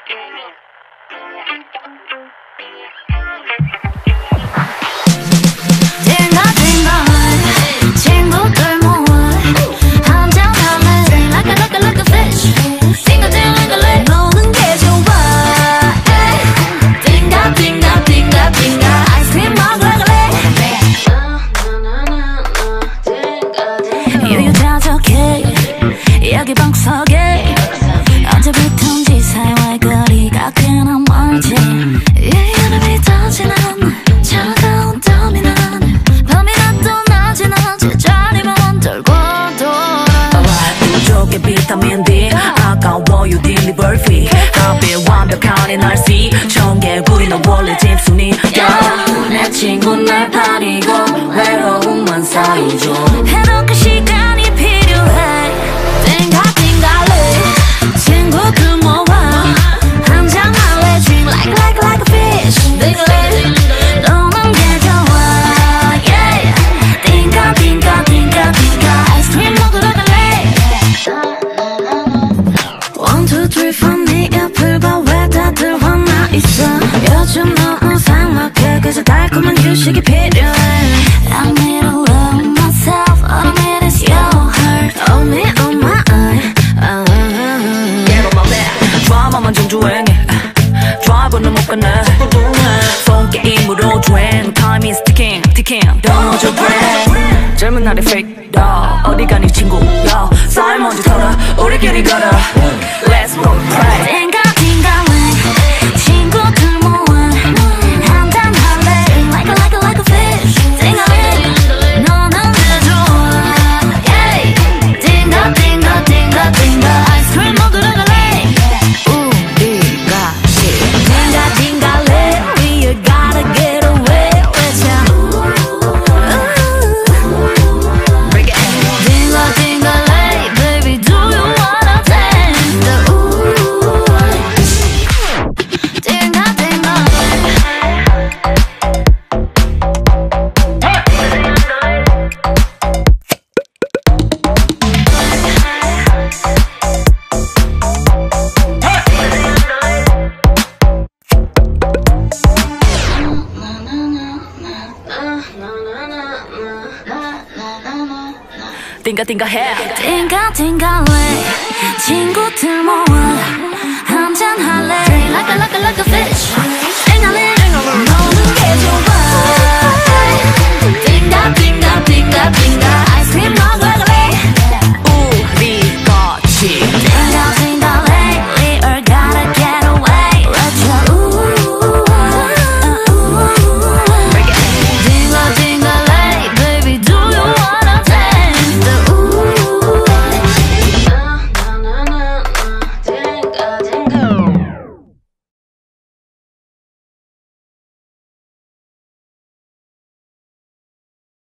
여기 방석에 언제부턴지 사이와의 거리가 꽤나 멀지 이 여름이 더 지난 차가운 땀이 난 밤이라도 낮이 낮에 자리만 돌고 돌아 부족해 비타민 D 아까워요 딜리버리 가벼운 완벽한 날씨 청개구리 너 원래 집순이야 내 친구 날 파리고 외로움만 쌓이죠 해놓고 시간이 필요해 친구들 모아 한잔 할래 Dream like a fish 너는 게 좋아 yeah. 띵가 띵가 띵가 띵가 아이스크림 먹으러 갈래 1, 2, 3, 4 네 옆을봐 왜 다들 화나 있어 요즘 너무 삭막해 그저 달콤한 휴식이 필요해 I need to love myself all I need is your heart Oh me oh my 드라마만 정주행해 드라이버는 못 가네 손게임으로 주행 Time is ticking ticking Don't hold your breath 젊은 날의 fake dog 어디 가니 친구야 쌀 먼저 털어 우리끼리 걸어 Let's roll play 띵가 띵가래 친구들 모아 한잔 할래 Like a fish 띵가래 너는 게 좋아 yeah. 띵가 띵가 띵가 띵가 아이스크림 먹으러 갈래 띵가 해 띵가래 친구들 모아 한잔 할래 Like a fish